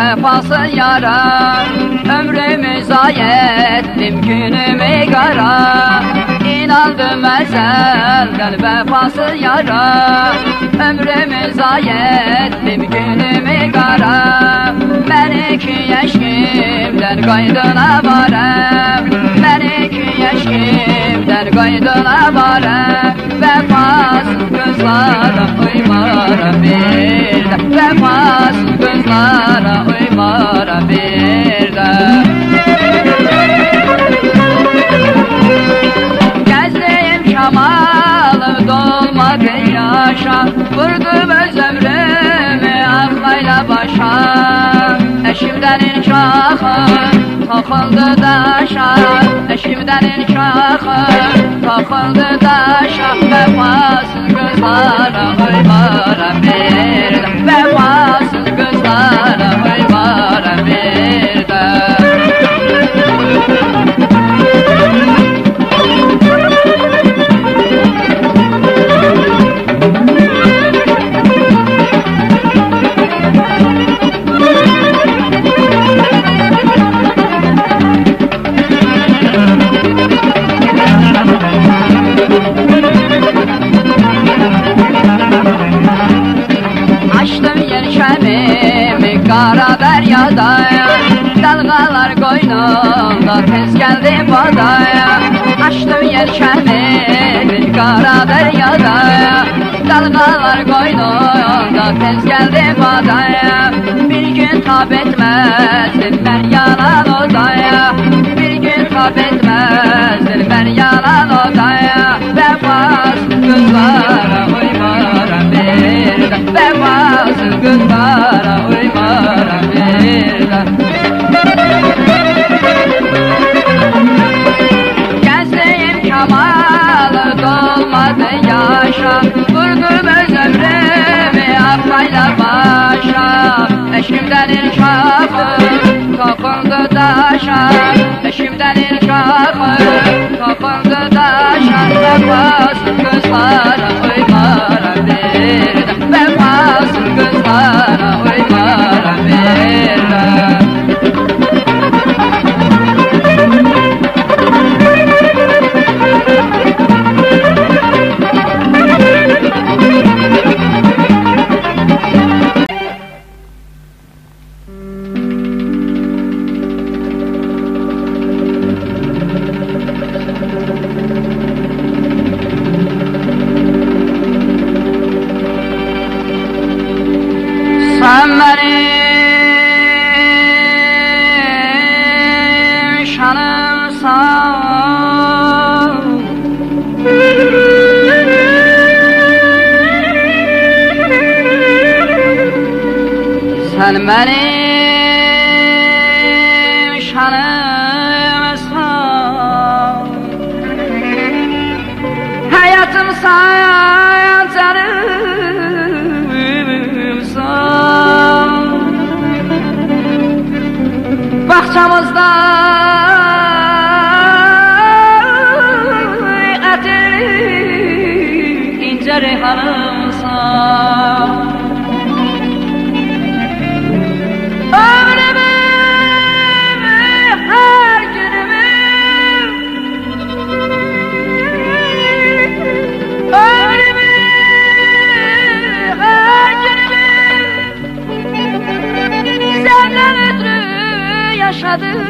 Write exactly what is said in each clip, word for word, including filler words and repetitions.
vefasız yara. Ömrümü zayi ettim, günümü kara. İnandım ezelden vefasız yara. Ömrümü zayi ettim, günümü kara. Ben iki yaşımdan qaydına varım. Ben iki yaşımdan qaydına varım. Vefasız kızlara uymaram bir de. Vefasız kızlara uymaram bir de. Gezdiğim şamalı dolmadı yaşa. Vurdum öz ömrümü aklayla başa. Eşimden inşahı takıldı daşa. Eşimden inşahı takıldı daşa. Vefasız kızlara uymaram bir de. Vefasız kızlara uymaram bir de. Kara deryada, dalgalar koynunda tez geldi badaya. Açtım yelkenimi kara deryada, dalgalar koynunda tez geldi badaya. Bir gün tab etmezdim ben yalan odaya. Bir gün tab etmezdim ben yalan odaya. Vefasız kızlara uymaram bir de. Vefasız kızlara uymaram bir de. Gezdiğim kemalı dolmadı yaşa. Vurdum öz ömrümü aklayla başa. Eşimden inşafı takıldı daşa. Eşimden inşafı takıldı daşa. Vefasız kızlara uymaram bir de. Vefasız kızlara uymaram bir de. Sen benim şanımsan, sen benim şanımsan, hayatımsan, canımsan. Bahçamızda etir ince reyhanımsan. Ömrümü her günümü, ömrümü her günümü senden ötürü yaşadım.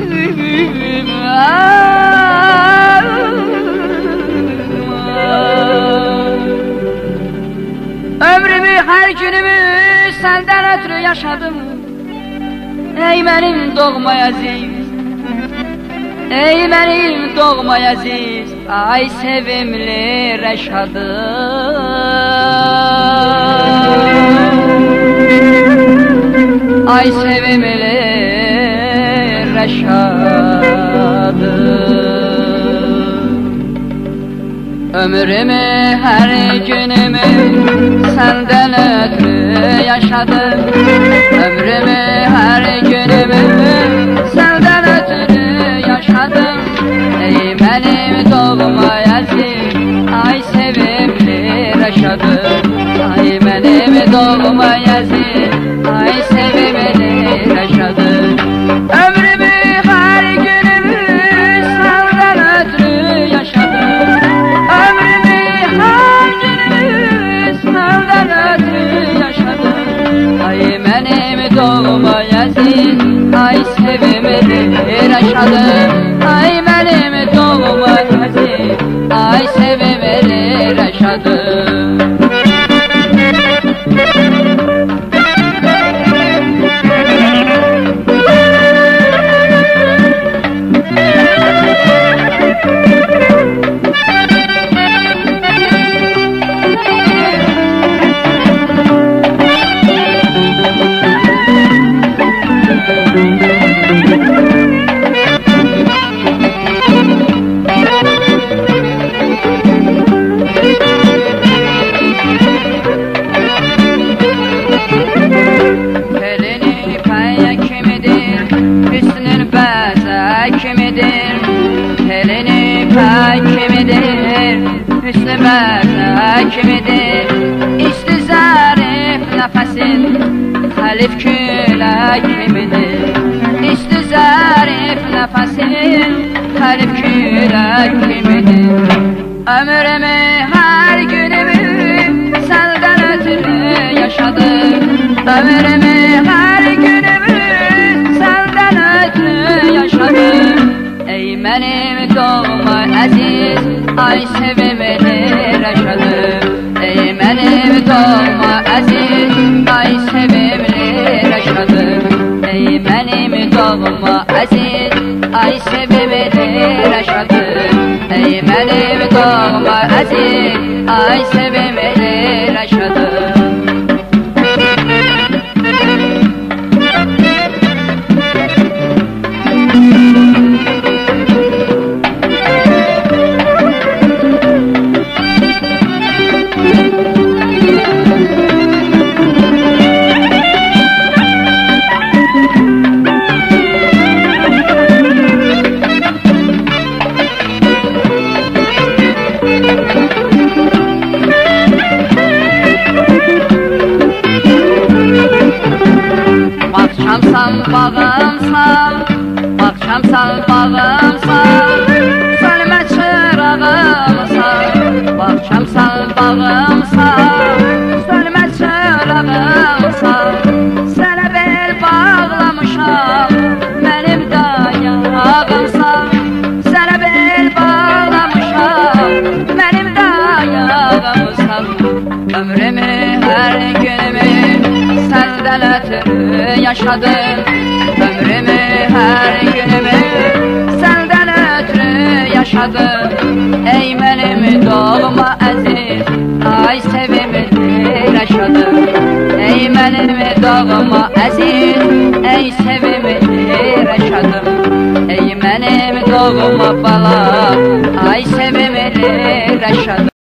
Ömrümü her günümü senden ötürü yaşadım. Ey benim doğma aziz, ey benim doğma aziz, ay sevimli Reşadım. Ay sevimli Reşadım. Ömrümü her günümü senden ötürü yaşadım. Ömrümü her günümü senden ötürü yaşadım. Ey benim doğma aziz, ay sevimli Reşadım. Ay benim doğma aziz, ay sevimli Reşadım. yaşadım. Ay benim doğma əziz, ay sevimli yaşadım. Elini pek kimidir, hüsnü bərzə kimidir. İşte zərif nəfəsin, xəlif külək kimidir. İşte zərif nəfəsin, xəlif külək kimidir. Ömrümü, hər günümü səndən ötürü yaşadım. Ömrümü, hər günümü səndən ötürü yaşadım. Ey mənim doğma əziz, ay sevimli yaşadım. Ey mənim doğma əziz, ay sevimli yaşadım. Ey mənim doğma əziz, ay sevimli yaşadım. Ey mənim doğma əziz, ay sevimli yaşadım. Baxşamsan bağımsan, baxşamsan bağımsan, sönmə çırağımsan. Baxşamsan bağımsan, sönmə çırağımsan. Sənə bel bağlamışam, mənim dayağımsan. Sənə bel bağlamışam, mənim dayağımsan. Ömrümü, hər günümü səndən ötürü yaşadım. Ömrümü, hər günümü səndən ötürü yaşadım. Ey mənim doğma əziz, ay sevimli yaşadım. Ey mənim doğma əziz, ey sevimli yaşadım. Ey mənim doğma bala, ay sevimli yaşadım.